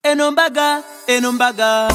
eno mbaga, eno mbaga.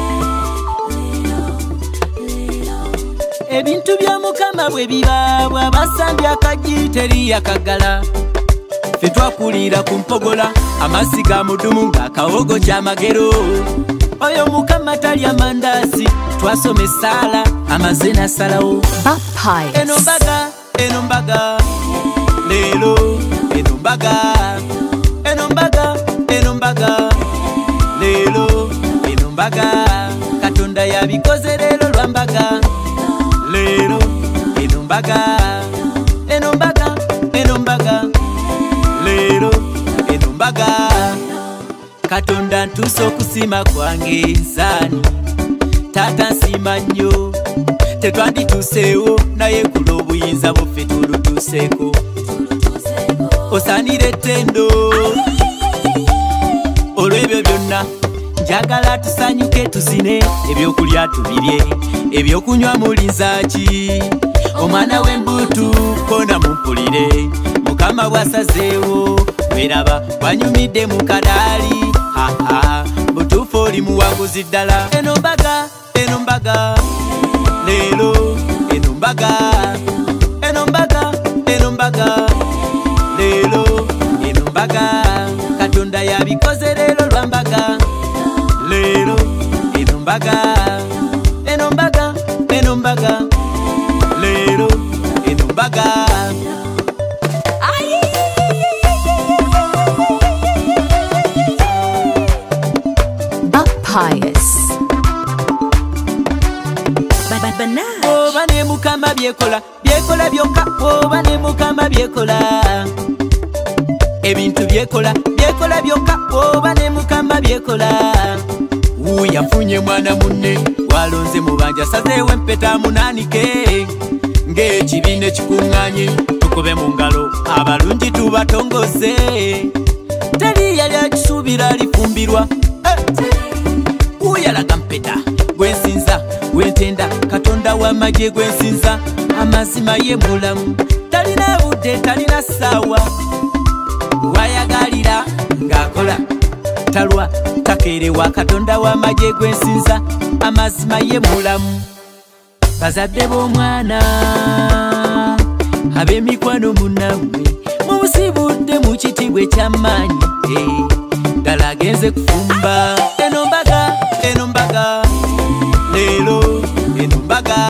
Ebintu bya Mukama bwe biba bw'abasambya akagi teri yakagala. Ffe twakulira ku mpogola amazzi ga mudumu ng'akawogo ky'amagero. Oyo Mukama talya mandazi twasoma essaala amaze n'asalawo. Bup Pius. Eno mbaga, eno mbaga. Leero eno mbaga, eno mbaga, eno mbaga. Leero eno mbaga. Katonda yabikoze leero lwa mbaga. Leero eno mbaga, eno mbaga, eno mbaga. Leero eno mbaga. Katonda ntuuse okusima kwange nsaani. Taata nsima nnyo tetwandituuseewo naye kuno obuyinza buffe tulutuuseeko. Osaanira ettendo olw'ebyo byonna njagala tusanyuke tuzine. Ebyokulya tubirye, ebyokunywa mulinzaaki. Omwana w'embutu koona mumpulire. Mukama bw'asazeewo weraba bwanyumidde mu kadaali. Butuufu oli muwanguzi ddala. Eno mbaga, eno mbaga. Leero eno mbaga, eno mbaga, eno mbaga. Leero eno mbaga. Katonda yabikoze leero lwa mbaga. Leero eno mbaga, eno mbaga, eno mbaga. Leero eno mbaga. Bup Pius. Oba ne Mukama byekola, byekola byokka. Oba ne Mukama byekola, ebintu byekola, byekola byokka. Oba ne Mukama byekola. Yafunye mwana munne walonze mu banja sazeewo empeta munaanike. Ng'ekibiina ekikuŋŋaanye tukube mu ngalo abalungi tubatongoze. Teri yali akisuubira alifumbirwa. Yalaga mpeta gwensinza gwentenda. Katonda w'amagye gwensinza amazima ye mulamu. Talina budde talina ssaawa wayagalira ng'akola talwa takeerewa. Katonda w'amagye gwensinza amazima ye mulamu. Bazadde b'omwana ab'emikwano munnammwe mubusibudde mu kitiibwa eky'amaanyi. Ddala agenze kufumba. Eno mbaga, eno mbaga. Leero eno mbaga.